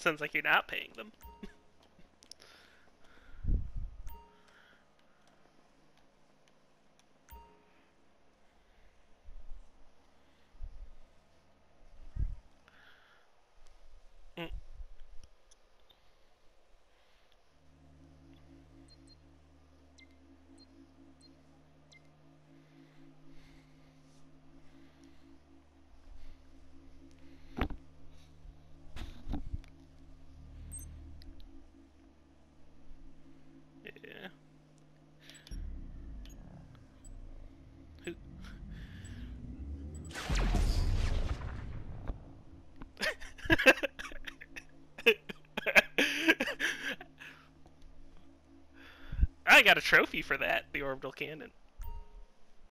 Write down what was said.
Sounds like you're not paying them. Mm. Yeah. Who? I got a trophy for that, the orbital cannon.